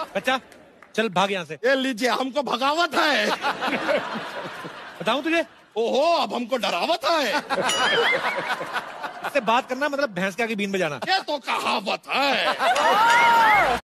बच्चा चल भाग यहाँ से। ये लीजिए, हमको भगावत है। बताऊं तुझे? ओहो, अब हमको डरावत है। इससे बात करना मतलब भैंस के आगे बीन बजाना। ये तो कहावत है।